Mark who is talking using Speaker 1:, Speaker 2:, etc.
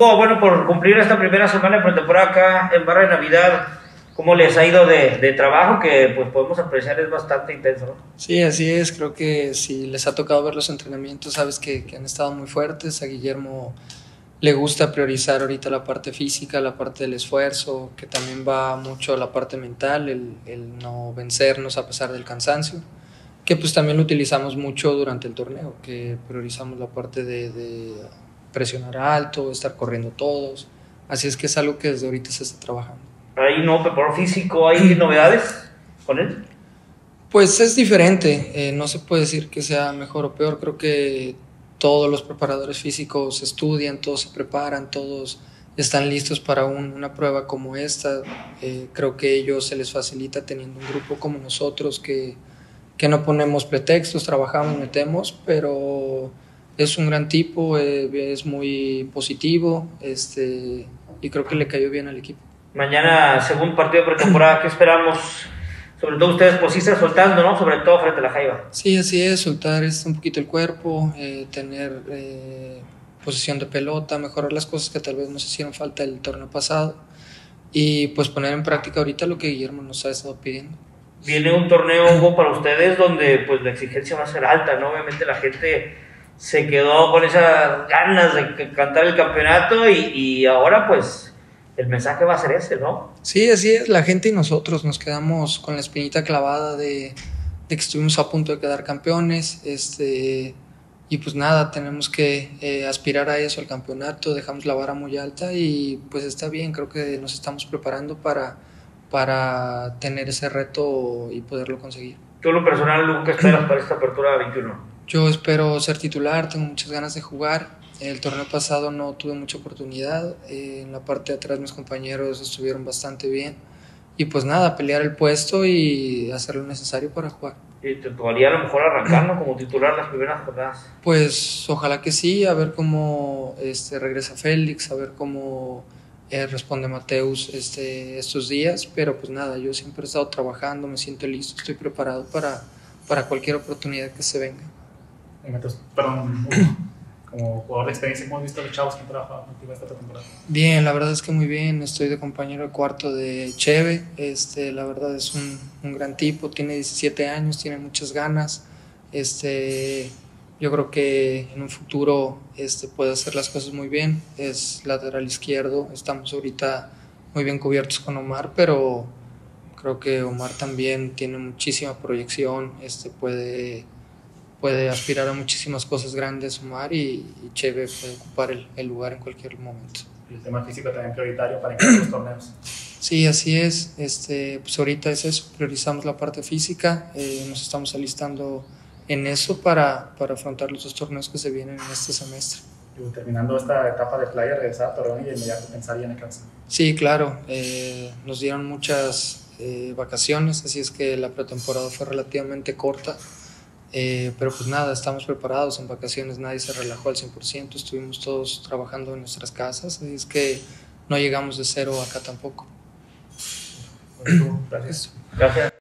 Speaker 1: Bueno, por cumplir esta primera semana de pretemporada acá en Barra de Navidad, ¿cómo les ha ido de trabajo? Que pues podemos apreciar es bastante intenso, ¿no?
Speaker 2: Sí, así es. Creo que si les ha tocado ver los entrenamientos, sabes que han estado muy fuertes. A Guillermo le gusta priorizar ahorita la parte física, la parte del esfuerzo, que también va mucho a la parte mental, el no vencernos a pesar del cansancio, que pues también lo utilizamos mucho durante el torneo, que priorizamos la parte de presionar alto, estar corriendo todos. Así es que es algo que desde ahorita se está trabajando.
Speaker 1: Ahí no, preparador físico, ¿hay novedades con él?
Speaker 2: Pues es diferente, no se puede decir que sea mejor o peor. Creo que todos los preparadores físicos estudian, todos se preparan, todos están listos para una prueba como esta. Creo que a ellos se les facilita teniendo un grupo como nosotros que no ponemos pretextos, trabajamos, metemos, pero es un gran tipo, es muy positivo, y creo que le cayó bien al equipo.
Speaker 1: Mañana, segundo partido de pretemporada, ¿qué esperamos? Sobre todo ustedes, pues sí están soltando, ¿no? Sobre todo frente a la Jaiba.
Speaker 2: Sí, así es, soltar un poquito el cuerpo, tener posesión de pelota, mejorar las cosas que tal vez nos hicieron falta el torneo pasado y pues poner en práctica ahorita lo que Guillermo nos ha estado pidiendo.
Speaker 1: Viene un torneo, Hugo, para ustedes donde pues la exigencia va a ser alta, ¿no? Obviamente la gente se quedó con esas ganas de cantar el campeonato y ahora pues el mensaje va a ser ese, ¿no?
Speaker 2: Sí, así es, la gente y nosotros nos quedamos con la espinita clavada de que estuvimos a punto de quedar campeones, y pues nada, tenemos que aspirar a eso, al campeonato, dejamos la vara muy alta y pues está bien, creo que nos estamos preparando para tener ese reto y poderlo conseguir.
Speaker 1: Tú en lo personal, Hugo, ¿qué esperas para esta apertura 21?
Speaker 2: Yo espero ser titular, tengo muchas ganas de jugar. El torneo pasado no tuve mucha oportunidad, en la parte de atrás mis compañeros estuvieron bastante bien y pues nada, pelear el puesto y hacer lo necesario para jugar.
Speaker 1: ¿Y te tocaría a lo mejor arrancarnos como titular las primeras jornadas?
Speaker 2: Pues ojalá que sí, a ver cómo regresa Félix, a ver cómo responde Mateus estos días, pero pues nada, yo siempre he estado trabajando, me siento listo, estoy preparado para cualquier oportunidad que se venga.
Speaker 3: Perdón, como jugador de experiencia, ¿cómo has visto a los chavos que han trabajado contigo esta temporada?
Speaker 2: Bien, la verdad es que muy bien, estoy de compañero de cuarto de Cheve, la verdad es un gran tipo, tiene 17 años, tiene muchas ganas, yo creo que en un futuro puede hacer las cosas muy bien, es lateral izquierdo, estamos ahorita muy bien cubiertos con Omar, pero creo que Omar también tiene muchísima proyección, puede aspirar a muchísimas cosas grandes, Omar, y Cheve puede ocupar el lugar en cualquier momento.
Speaker 3: Y el tema físico también prioritario para encarar los torneos.
Speaker 2: Sí, así es. Pues ahorita es eso, priorizamos la parte física, nos estamos alistando en eso para afrontar los dos torneos que se vienen en este semestre.
Speaker 3: Terminando esta etapa de playa, regresar a Torreón y de inmediato pensar ya en Necaxa.
Speaker 2: Sí, claro, nos dieron muchas vacaciones, así es que la pretemporada fue relativamente corta. Pero pues nada, estamos preparados en vacaciones, nadie se relajó al 100%, estuvimos todos trabajando en nuestras casas, así es que no llegamos de cero acá tampoco.
Speaker 3: Bueno, gracias.
Speaker 1: Gracias.